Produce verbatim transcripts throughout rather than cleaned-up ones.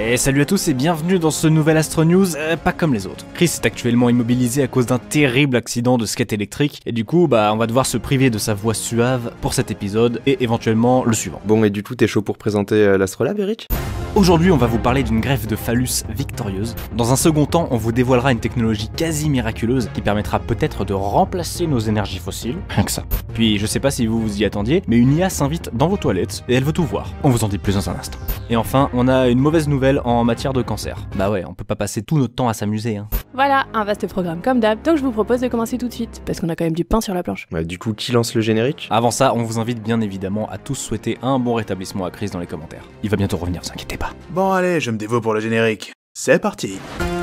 Et salut à tous et bienvenue dans ce nouvel Astro News, euh, pas comme les autres. Chris est actuellement immobilisé à cause d'un terrible accident de skate électrique, et du coup, bah, on va devoir se priver de sa voix suave pour cet épisode, et éventuellement le suivant. Bon, et du coup, t'es chaud pour présenter euh, l'Astrolabe, Eric ? Aujourd'hui, on va vous parler d'une greffe de phallus victorieuse. Dans un second temps, on vous dévoilera une technologie quasi miraculeuse qui permettra peut-être de remplacer nos énergies fossiles. Rien que ça. Puis, je sais pas si vous vous y attendiez, mais une I A s'invite dans vos toilettes et elle veut tout voir. On vous en dit plus dans un instant. Et enfin, on a une mauvaise nouvelle en matière de cancer. Bah ouais, on peut pas passer tout notre temps à s'amuser, hein. Voilà, un vaste programme comme d'hab, donc je vous propose de commencer tout de suite, parce qu'on a quand même du pain sur la planche. Ouais, du coup, qui lance le générique ? Avant ça, on vous invite bien évidemment à tous souhaiter un bon rétablissement à Chris dans les commentaires. Il va bientôt revenir, vous inquiétez pas. Bon allez, je me dévoue pour le générique. C'est parti.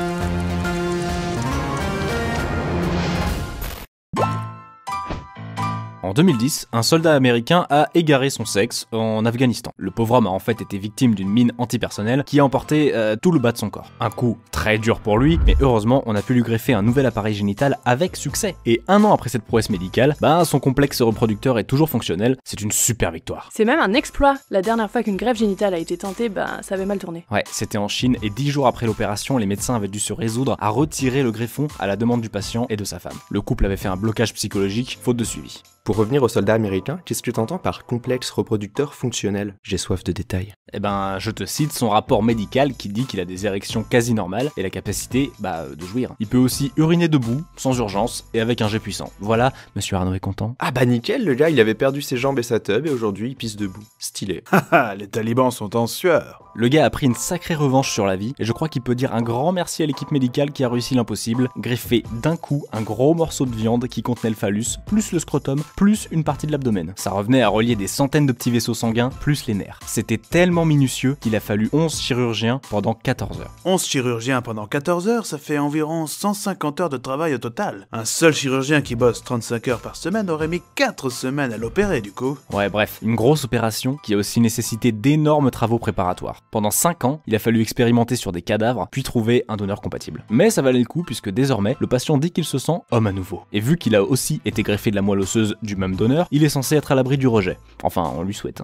En deux mille dix, un soldat américain a égaré son sexe en Afghanistan. Le pauvre homme a en fait été victime d'une mine antipersonnelle qui a emporté euh, tout le bas de son corps. Un coup très dur pour lui, mais heureusement on a pu lui greffer un nouvel appareil génital avec succès. Et un an après cette prouesse médicale, bah son complexe reproducteur est toujours fonctionnel, c'est une super victoire. C'est même un exploit. La dernière fois qu'une greffe génitale a été tentée, bah ça avait mal tourné. Ouais, c'était en Chine et dix jours après l'opération, les médecins avaient dû se résoudre à retirer le greffon à la demande du patient et de sa femme. Le couple avait fait un blocage psychologique, faute de suivi. Pour revenir aux soldats américains, qu'est-ce que tu entends par complexe reproducteur fonctionnel ? J'ai soif de détails. Eh ben, je te cite son rapport médical qui dit qu'il a des érections quasi normales et la capacité, bah, de jouir. Il peut aussi uriner debout, sans urgence et avec un jet puissant. Voilà, monsieur Arnaud est content. Ah bah nickel, le gars, il avait perdu ses jambes et sa tub et aujourd'hui il pisse debout. Stylé. Haha, les talibans sont en sueur. Le gars a pris une sacrée revanche sur la vie et je crois qu'il peut dire un grand merci à l'équipe médicale qui a réussi l'impossible, greffer d'un coup un gros morceau de viande qui contenait le phallus, plus le scrotum, plus une partie de l'abdomen. Ça revenait à relier des centaines de petits vaisseaux sanguins, plus les nerfs. C'était tellement minutieux qu'il a fallu onze chirurgiens pendant quatorze heures. onze chirurgiens pendant quatorze heures, ça fait environ cent cinquante heures de travail au total. Un seul chirurgien qui bosse trente-cinq heures par semaine aurait mis quatre semaines à l'opérer du coup. Ouais bref, une grosse opération qui a aussi nécessité d'énormes travaux préparatoires. Pendant cinq ans, il a fallu expérimenter sur des cadavres, puis trouver un donneur compatible. Mais ça valait le coup puisque désormais, le patient dit qu'il se sent homme à nouveau. Et vu qu'il a aussi été greffé de la moelle osseuse du même donneur, il est censé être à l'abri du rejet. Enfin, on lui souhaite.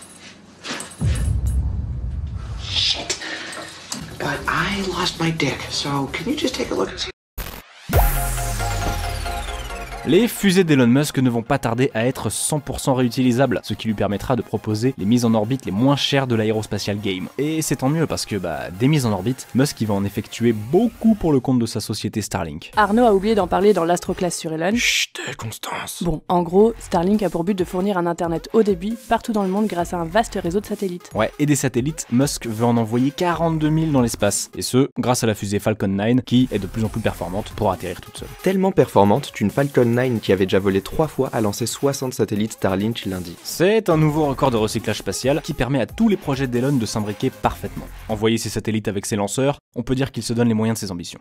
Shit. But I lost my dick, so can you just take a look and see? Les fusées d'Elon Musk ne vont pas tarder à être cent pour cent réutilisables, ce qui lui permettra de proposer les mises en orbite les moins chères de l'aérospatial game. Et c'est tant mieux parce que, bah, des mises en orbite, Musk il va en effectuer beaucoup pour le compte de sa société Starlink. Arnaud a oublié d'en parler dans l'Astroclass sur Elon. Chut, Constance. Bon, en gros, Starlink a pour but de fournir un internet haut débit partout dans le monde grâce à un vaste réseau de satellites. Ouais, et des satellites, Musk veut en envoyer quarante-deux mille dans l'espace, et ce, grâce à la fusée Falcon neuf qui est de plus en plus performante pour atterrir toute seule. Tellement performante qu'une Falcon neuf qui avait déjà volé trois fois a lancé soixante satellites Starlink lundi. C'est un nouveau record de recyclage spatial qui permet à tous les projets d'Elon de s'imbriquer parfaitement. Envoyer ses satellites avec ses lanceurs, on peut dire qu'il se donne les moyens de ses ambitions.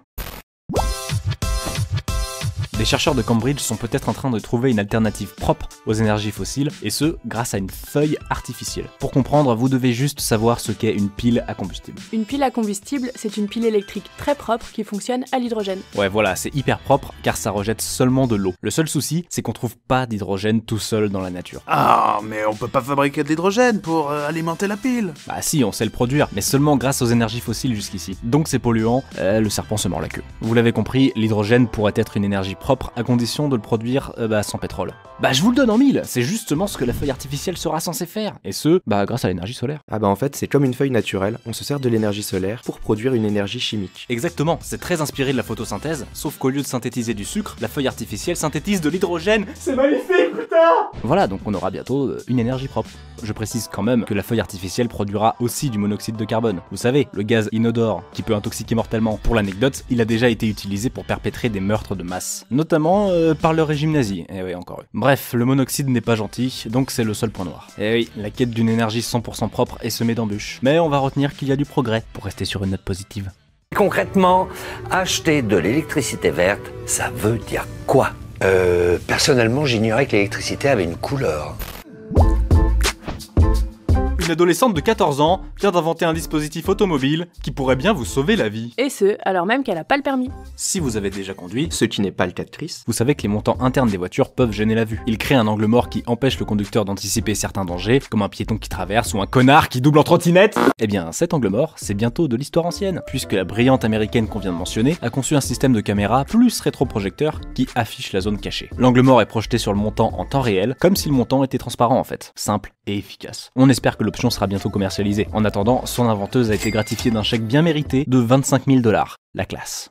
Des chercheurs de Cambridge sont peut-être en train de trouver une alternative propre aux énergies fossiles, et ce, grâce à une feuille artificielle. Pour comprendre, vous devez juste savoir ce qu'est une pile à combustible. Une pile à combustible, c'est une pile électrique très propre qui fonctionne à l'hydrogène. Ouais voilà, c'est hyper propre car ça rejette seulement de l'eau. Le seul souci, c'est qu'on trouve pas d'hydrogène tout seul dans la nature. Ah, mais on peut pas fabriquer de l'hydrogène pour euh, alimenter la pile. Bah si, on sait le produire, mais seulement grâce aux énergies fossiles jusqu'ici. Donc c'est polluant, euh, le serpent se mord la queue. Vous l'avez compris, l'hydrogène pourrait être une énergie propre à condition de le produire euh, bah, sans pétrole. Bah je vous le donne en mille, c'est justement ce que la feuille artificielle sera censée faire, et ce, bah grâce à l'énergie solaire. Ah bah en fait, c'est comme une feuille naturelle, on se sert de l'énergie solaire pour produire une énergie chimique. Exactement, c'est très inspiré de la photosynthèse, sauf qu'au lieu de synthétiser du sucre, la feuille artificielle synthétise de l'hydrogène. C'est magnifique, putain! Voilà, donc on aura bientôt euh, une énergie propre. Je précise quand même que la feuille artificielle produira aussi du monoxyde de carbone. Vous savez, le gaz inodore qui peut intoxiquer mortellement. Pour l'anecdote, il a déjà été utilisé pour perpétrer des meurtres de masse, notamment euh, par le régime nazi. Eh oui, encore eux. Bref, le monoxyde n'est pas gentil, donc c'est le seul point noir. Eh oui, la quête d'une énergie cent pour cent propre est semée d'embûches. Mais on va retenir qu'il y a du progrès pour rester sur une note positive. Concrètement, acheter de l'électricité verte, ça veut dire quoi ? Euh, personnellement, j'ignorais que l'électricité avait une couleur. Une adolescente de quatorze ans vient d'inventer un dispositif automobile qui pourrait bien vous sauver la vie. Et ce, alors même qu'elle a pas le permis. Si vous avez déjà conduit, Ce qui n'est pas le cas de Chris. vous savez que les montants internes des voitures peuvent gêner la vue. Ils créent un angle mort qui empêche le conducteur d'anticiper certains dangers, comme un piéton qui traverse ou un connard qui double en trottinette. Eh bien, cet angle mort, c'est bientôt de l'histoire ancienne, puisque la brillante américaine qu'on vient de mentionner a conçu un système de caméra plus rétroprojecteur qui affiche la zone cachée. L'angle mort est projeté sur le montant en temps réel, comme si le montant était transparent en fait. Simple et efficace. On espère que l'option sera bientôt commercialisée. En attendant, son inventeuse a été gratifiée d'un chèque bien mérité de vingt-cinq mille dollars. La classe.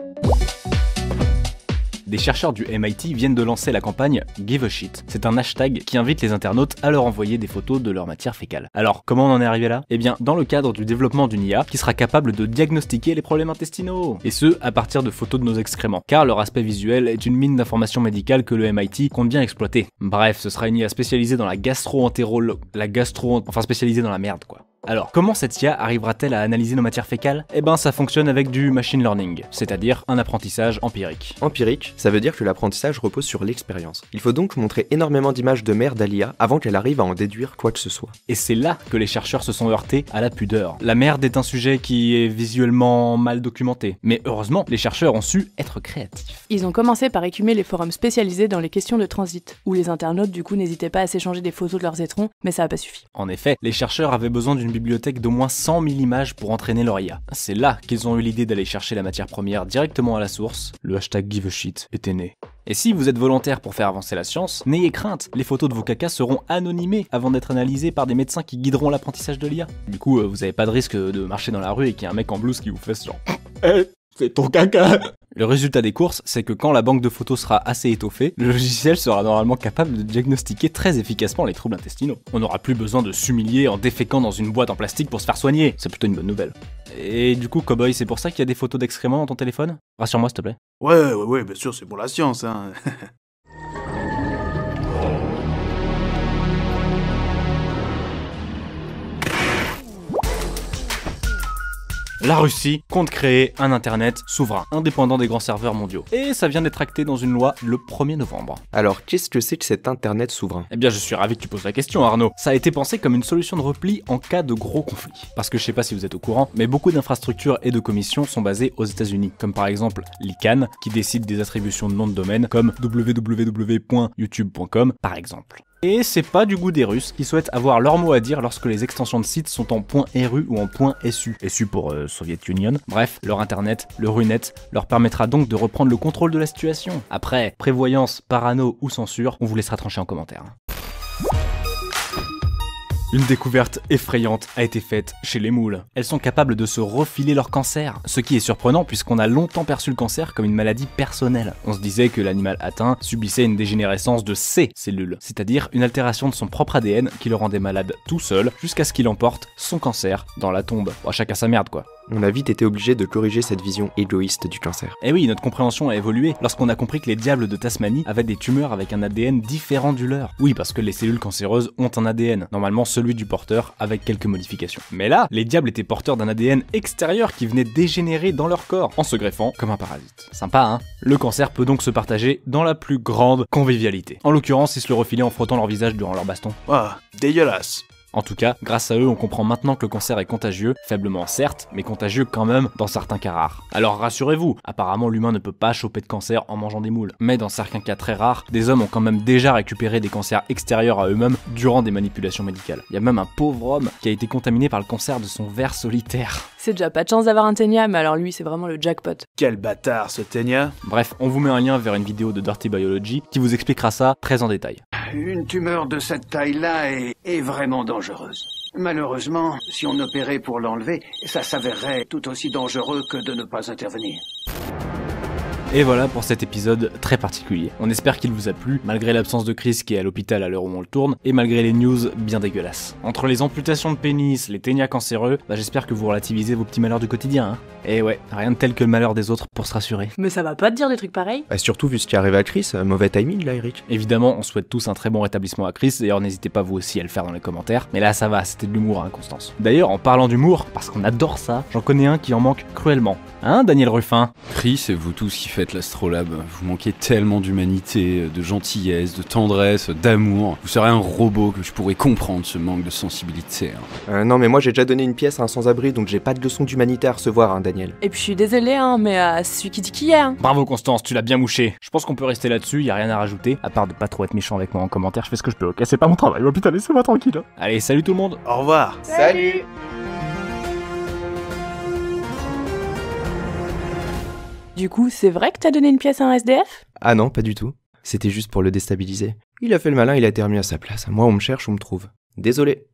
Des chercheurs du M I T viennent de lancer la campagne Give a Shit. C'est un hashtag qui invite les internautes à leur envoyer des photos de leur matière fécale. Alors, comment on en est arrivé là? Eh bien, dans le cadre du développement d'une I A qui sera capable de diagnostiquer les problèmes intestinaux. Et ce, à partir de photos de nos excréments. Car leur aspect visuel est une mine d'informations médicales que le M I T compte bien exploiter. Bref, ce sera une I A spécialisée dans la gastro-entérologie... La gastro... Enfin, spécialisée dans la merde, quoi. Alors, comment cette I A arrivera-t-elle à analyser nos matières fécales? Eh ben, ça fonctionne avec du machine learning, c'est-à-dire un apprentissage empirique. Empirique, ça veut dire que l'apprentissage repose sur l'expérience. Il faut donc montrer énormément d'images de merde à l'I A avant qu'elle arrive à en déduire quoi que ce soit. Et c'est là que les chercheurs se sont heurtés à la pudeur. La merde est un sujet qui est visuellement mal documenté, mais heureusement, les chercheurs ont su être créatifs. Ils ont commencé par écumer les forums spécialisés dans les questions de transit, où les internautes du coup n'hésitaient pas à s'échanger des photos de leurs étrons, mais ça a pas suffi. En effet, les chercheurs avaient besoin d'une bibliothèque d'au moins cent mille images pour entraîner leur I A. C'est là qu'ils ont eu l'idée d'aller chercher la matière première directement à la source. Le hashtag Give a Shit était né. Et si vous êtes volontaire pour faire avancer la science, n'ayez crainte, les photos de vos cacas seront anonymées avant d'être analysées par des médecins qui guideront l'apprentissage de l'I A. Du coup, euh, vous avez pas de risque de marcher dans la rue et qu'il y ait un mec en blouse qui vous fasse genre « Hey, c'est ton caca !» Le résultat des courses, c'est que quand la banque de photos sera assez étoffée, le logiciel sera normalement capable de diagnostiquer très efficacement les troubles intestinaux. On n'aura plus besoin de s'humilier en déféquant dans une boîte en plastique pour se faire soigner. C'est plutôt une bonne nouvelle. Et du coup, Cowboy, c'est pour ça qu'il y a des photos d'excréments dans ton téléphone? Rassure-moi, s'il te plaît. Ouais, ouais, ouais, bien sûr, c'est pour la science, hein. La Russie compte créer un internet souverain, indépendant des grands serveurs mondiaux. Et ça vient d'être acté dans une loi le premier novembre. Alors, qu'est-ce que c'est que cet internet souverain? Eh bien, je suis ravi que tu poses la question, Arnaud. Ça a été pensé comme une solution de repli en cas de gros conflits. Parce que je sais pas si vous êtes au courant, mais beaucoup d'infrastructures et de commissions sont basées aux États-Unis, comme par exemple l'I C A N, qui décide des attributions de noms de domaine comme w w w point youtube point com, par exemple. Et c'est pas du goût des Russes qui souhaitent avoir leur mot à dire lorsque les extensions de sites sont en .ru ou en .su. S U pour euh, Soviet Union. Bref, leur internet, le RUNet, leur permettra donc de reprendre le contrôle de la situation. Après, prévoyance, parano ou censure, on vous laissera trancher en commentaire. Une découverte effrayante a été faite chez les moules. Elles sont capables de se refiler leur cancer, ce qui est surprenant puisqu'on a longtemps perçu le cancer comme une maladie personnelle. On se disait que l'animal atteint subissait une dégénérescence de ses cellules, c'est-à-dire une altération de son propre A D N qui le rendait malade tout seul, jusqu'à ce qu'il emporte son cancer dans la tombe. Bon, chacun sa merde quoi. On a vite été obligé de corriger cette vision égoïste du cancer. Et oui, notre compréhension a évolué lorsqu'on a compris que les diables de Tasmanie avaient des tumeurs avec un A D N différent du leur. Oui, parce que les cellules cancéreuses ont un A D N, normalement celui du porteur avec quelques modifications. Mais là, les diables étaient porteurs d'un A D N extérieur qui venait dégénérer dans leur corps, en se greffant comme un parasite. Sympa, hein? Le cancer peut donc se partager dans la plus grande convivialité. En l'occurrence, ils se le refilaient en frottant leur visage durant leur baston. Ah, dégueulasse. En tout cas, grâce à eux, on comprend maintenant que le cancer est contagieux, faiblement certes, mais contagieux quand même dans certains cas rares. Alors rassurez-vous, apparemment l'humain ne peut pas choper de cancer en mangeant des moules. Mais dans certains cas très rares, des hommes ont quand même déjà récupéré des cancers extérieurs à eux-mêmes durant des manipulations médicales. Il y a même un pauvre homme qui a été contaminé par le cancer de son ver solitaire. C'est déjà pas de chance d'avoir un ténia, mais alors lui c'est vraiment le jackpot. Quel bâtard ce ténia. Bref, on vous met un lien vers une vidéo de Dirty Biology qui vous expliquera ça très en détail. Une tumeur de cette taille-là est, est vraiment dangereuse. Malheureusement, si on opérait pour l'enlever, ça s'avérerait tout aussi dangereux que de ne pas intervenir. Et voilà pour cet épisode très particulier. On espère qu'il vous a plu, malgré l'absence de Chris qui est à l'hôpital à l'heure où on le tourne, et malgré les news bien dégueulasses. Entre les amputations de pénis, les ténias cancéreux, bah j'espère que vous relativisez vos petits malheurs du quotidien, hein. Et ouais, rien de tel que le malheur des autres pour se rassurer. Mais ça va pas te dire des trucs pareils? Bah, surtout vu ce qui arrive à Chris, mauvais timing là Eric. Évidemment, on souhaite tous un très bon rétablissement à Chris, d'ailleurs n'hésitez pas vous aussi à le faire dans les commentaires. Mais là ça va, c'était de l'humour hein, Constance. D'ailleurs, en parlant d'humour, parce qu'on adore ça, j'en connais un qui en manque cruellement. Hein, Daniel Ruffin? Chris, vous tous qui faites faites, l'Astrolabe. Vous manquez tellement d'humanité, de gentillesse, de tendresse, d'amour. Vous serez un robot que je pourrais comprendre ce manque de sensibilité. Hein. Euh, non mais moi j'ai déjà donné une pièce à un sans-abri, donc j'ai pas de leçon d'humanité à recevoir, hein, Daniel. Et puis je suis désolée, hein, mais euh, c'est celui qui dit qui est. Hein. Bravo Constance, tu l'as bien mouché. Je pense qu'on peut rester là-dessus, y a rien à rajouter. À part de pas trop être méchant avec moi en commentaire, je fais ce que je peux, ok? C'est pas mon travail, oh putain, laissez-moi tranquille. Hein. Allez, salut tout le monde. Au revoir. Salut. Du coup, c'est vrai que t'as donné une pièce à un S D F? Ah non, pas du tout. C'était juste pour le déstabiliser. Il a fait le malin, il a été remis à sa place. Moi on me cherche, on me trouve. Désolé.